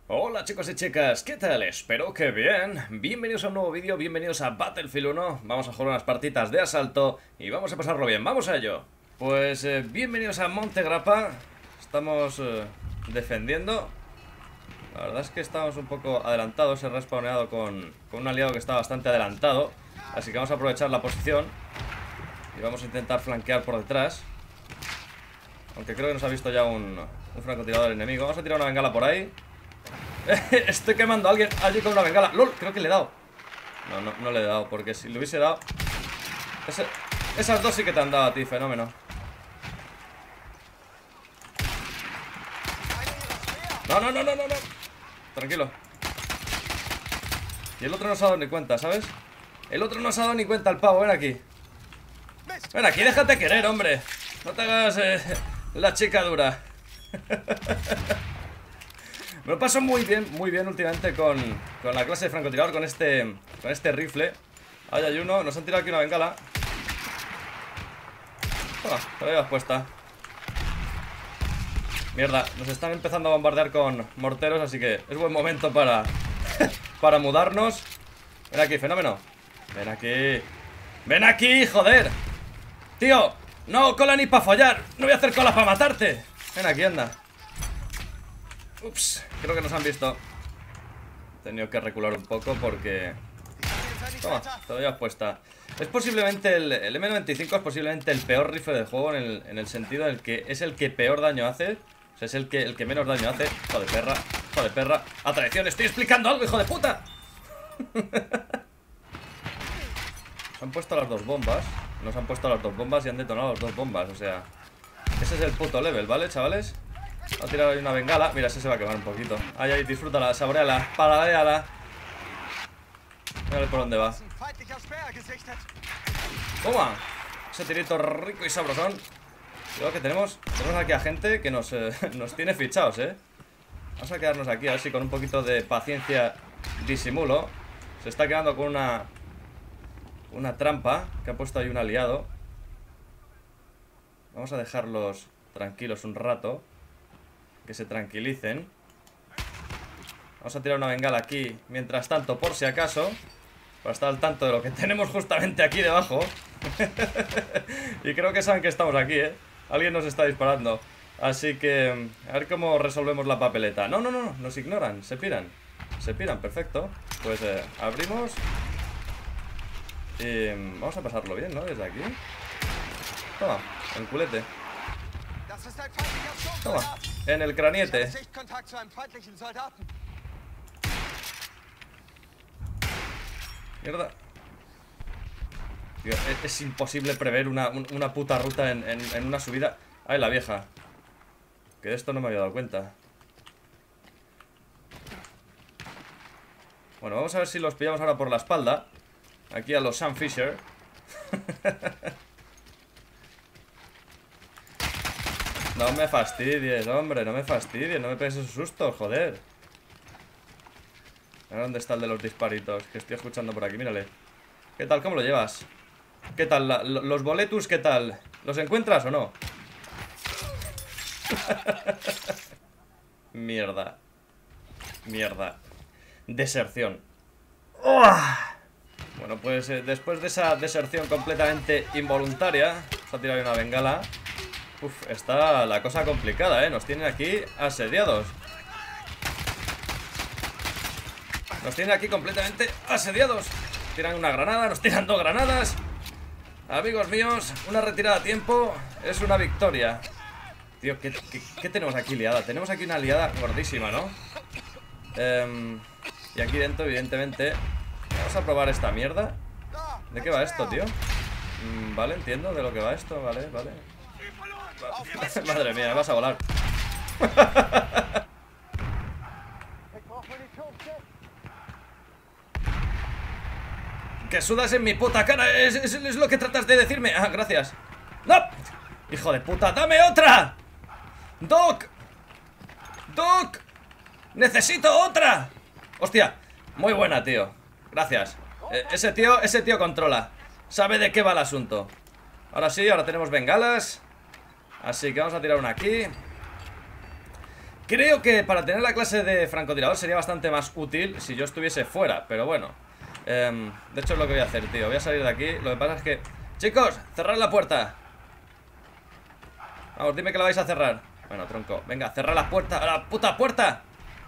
Hola chicos y chicas, ¿qué tal? Espero que bien. Bienvenidos a un nuevo vídeo, bienvenidos a Battlefield 1. Vamos a jugar unas partitas de asalto y vamos a pasarlo bien, vamos a ello. Pues bienvenidos a Monte Grappa. Estamos defendiendo. La verdad es que estamos un poco adelantados. He respawneado con un aliado que está bastante adelantado. Así que vamos a aprovechar la posición y vamos a intentar flanquear por detrás. Aunque creo que nos ha visto ya un francotirador enemigo. Vamos a tirar una bengala por ahí. Estoy quemando a alguien allí con una bengala. ¡Lol! Creo que le he dado. No le he dado, porque si le hubiese dado... Esas dos sí que te han dado a ti, fenómeno. No. Tranquilo. Y el otro no se ha dado ni cuenta, ¿sabes? El otro no se ha dado ni cuenta, el pavo. Ven aquí. Ven aquí, déjate querer, hombre. No te hagas la chica dura. Me lo paso muy bien últimamente con la clase de francotirador, con este rifle. Ahí hay uno, nos han tirado aquí una bengala. Toma, te la llevas puesta. Mierda, nos están empezando a bombardear con morteros, así que es buen momento para para mudarnos. Ven aquí, fenómeno. Ven aquí. Ven aquí, joder. Tío, no cola ni para follar. No voy a hacer cola para matarte. Ven aquí, anda. Ups, creo que nos han visto. He tenido que recular un poco porque... Toma, te lo llevas puesta. Es posiblemente el M95 es posiblemente el peor rifle del juego en el sentido en el que es el que peor daño hace. O sea, es el que menos daño hace. Hijo de perra, hijo de perra. A traición, estoy explicando algo, hijo de puta. Nos han puesto las dos bombas. Nos han puesto las dos bombas y han detonado las dos bombas. O sea, ese es el puto level, ¿vale, chavales? Voy a tirar ahí una bengala. Mira, ese se va a quemar un poquito. Ay, ay, disfrútala, saboreala, paladeala. Mira por dónde va. Toma. Ese tirito rico y sabrosón. Creo que tenemos aquí a gente que nos tiene fichados, Vamos a quedarnos aquí, a ver si con un poquito de paciencia disimulo. Se está quedando con una trampa que ha puesto ahí un aliado. Vamos a dejarlos tranquilos un rato, que se tranquilicen. Vamos a tirar una bengala aquí mientras tanto, por si acaso, para estar al tanto de lo que tenemos justamente aquí debajo. Y creo que saben que estamos aquí, Alguien nos está disparando. Así que a ver cómo resolvemos la papeleta. No, nos ignoran, se piran. Se piran, perfecto. Pues abrimos. Y vamos a pasarlo bien, ¿no? Desde aquí. Toma, el culete. Toma, en el craniete. Mierda. Tío, es imposible prever una puta ruta en una subida. Ay, la vieja. Que de esto no me había dado cuenta. Bueno, vamos a ver si los pillamos ahora por la espalda. Aquí a los Sam Fisher. No me fastidies, hombre, no me fastidies. No me pegues esos sustos, joder. A ver dónde está el de los disparitos, que estoy escuchando por aquí, mírale. ¿Qué tal? ¿Cómo lo llevas? ¿Qué tal? Los boletus, ¿qué tal? ¿Los encuentras o no? Mierda. Mierda. Deserción. Bueno, pues después de esa deserción completamente involuntaria, vamos a tirar una bengala. Uf, está la cosa complicada, Nos tienen aquí asediados. Nos tienen aquí completamente asediados. Tiran una granada, nos tiran dos granadas. Amigos míos, una retirada a tiempo es una victoria. Tío, ¿qué tenemos aquí liada? Tenemos aquí una liada gordísima, ¿no? Y aquí dentro, evidentemente. Vamos a probar esta mierda. ¿De qué va esto, tío? Vale, entiendo de lo que va esto, vale. Madre mía, me vas a volar. Que sudas en mi puta cara. Es lo que tratas de decirme. Ah, gracias. ¡No! ¡Hijo de puta! ¡Dame otra! ¡Doc! ¡Doc! ¡Necesito otra! ¡Hostia! Muy buena, tío. Gracias. Ese tío controla. Sabe de qué va el asunto. Ahora sí, ahora tenemos bengalas. Así que vamos a tirar una aquí. Creo que para tener la clase de francotirador sería bastante más útil si yo estuviese fuera, pero bueno. De hecho es lo que voy a hacer, tío. Voy a salir de aquí. Lo que pasa es que... Chicos, cerrad la puerta. Vamos, dime que la vais a cerrar. Bueno, tronco, venga, cerrad la puerta. ¡A la puta puerta!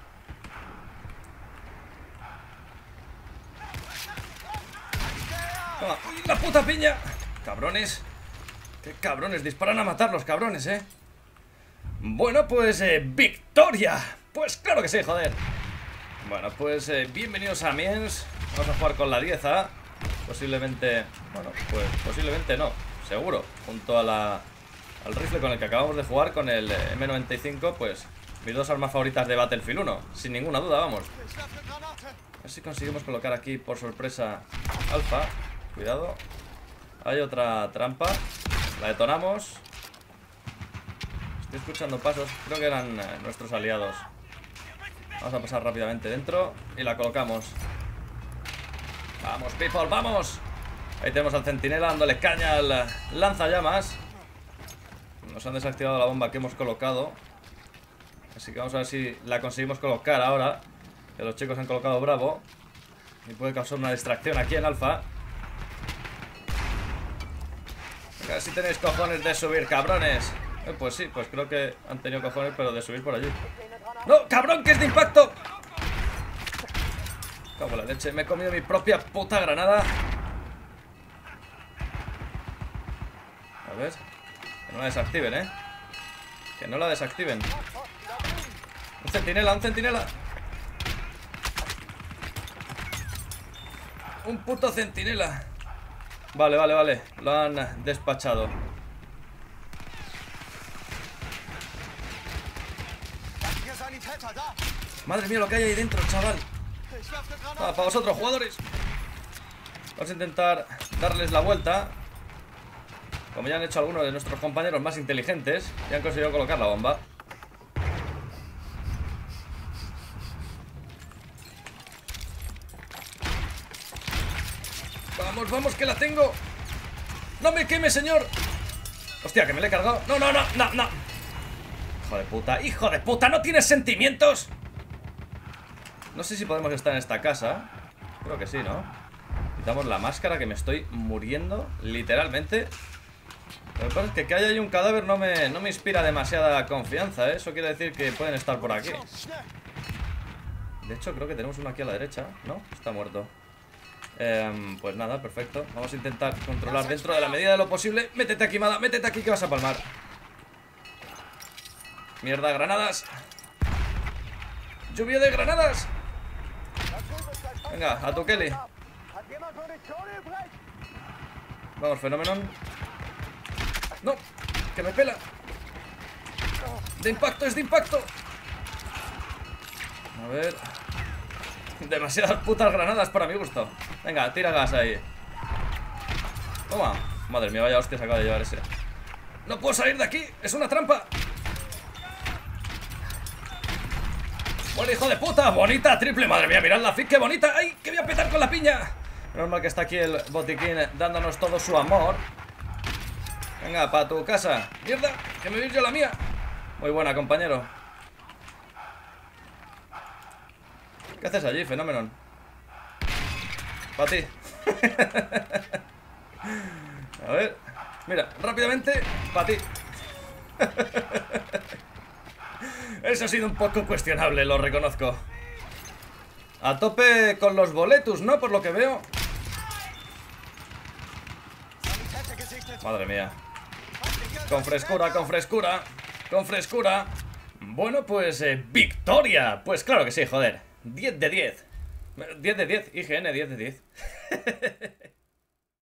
Toma. ¡Uy, la puta piña! Cabrones. Qué cabrones, disparan a matar los cabrones, Bueno, pues, ¡victoria! Pues claro que sí, joder. Bueno, pues, bienvenidos a Amiens. Vamos a jugar con la 10A. Posiblemente, bueno, pues posiblemente no, seguro. Junto a al rifle con el que acabamos de jugar, con el M95, pues mis dos armas favoritas de Battlefield 1, sin ninguna duda, vamos. A ver si conseguimos colocar aquí por sorpresa Alfa. Cuidado. Hay otra trampa. La detonamos. Estoy escuchando pasos, creo que eran nuestros aliados. Vamos a pasar rápidamente dentro y la colocamos. Vamos, people, vamos. Ahí tenemos al centinela dándole caña al lanzallamas. Nos han desactivado la bomba que hemos colocado. Así que vamos a ver si la conseguimos colocar ahora, que los chicos han colocado Bravo. Y puede causar una distracción aquí en Alfa. A ver si tenéis cojones de subir, cabrones. Pues sí, pues creo que han tenido cojones, pero de subir por allí. ¡No, cabrón, que es de impacto! Cago en la leche, me he comido mi propia puta granada. A ver. Que no la desactiven, Que no la desactiven. Un centinela, un centinela. Un puto centinela. Vale, vale, vale. Lo han despachado. Madre mía lo que hay ahí dentro, chaval. Para vosotros, jugadores. Vamos a intentar darles la vuelta. Como ya han hecho algunos de nuestros compañeros más inteligentes, y han conseguido colocar la bomba. Vamos, vamos, que la tengo. ¡No me queme, señor! Hostia, que me le he cargado. No, no, no, no, no. Hijo de puta, hijo de puta, ¿no tienes sentimientos? No sé si podemos estar en esta casa. Creo que sí, ¿no? Quitamos la máscara, que me estoy muriendo, literalmente. Lo que pasa es que haya ahí un cadáver no me inspira demasiada confianza, Eso quiere decir que pueden estar por aquí. De hecho, creo que tenemos uno aquí a la derecha. ¿No? Está muerto. Pues nada, perfecto. Vamos a intentar controlar dentro de la medida de lo posible. Métete aquí, Mada, métete aquí que vas a palmar. Mierda, granadas. Lluvia de granadas. Venga, a tu Kelly. Vamos, Phenomenon. No, que me pela. De impacto, es de impacto. A ver. Demasiadas putas granadas para mi gusto. Venga, tira gas ahí. Toma. Madre mía, vaya hostia se acaba de llevar ese. No puedo salir de aquí, es una trampa. Bueno, hijo de puta, bonita triple. Madre mía, mirad la fit, qué bonita. Ay, que voy a petar con la piña. Menos mal que está aquí el botiquín dándonos todo su amor. Venga, para tu casa. Mierda, que me voy yo la mía. Muy buena, compañero. ¿Qué haces allí, Phenomenon? Para ti. A ver. Mira, rápidamente. Para ti. Eso ha sido un poco cuestionable, lo reconozco. A tope con los boletus, ¿no? Por lo que veo. Madre mía. Con frescura, con frescura. Con frescura. Bueno, pues, ¡victoria! Pues claro que sí, joder. 10 de 10. 10 de 10, IGN 10 de 10.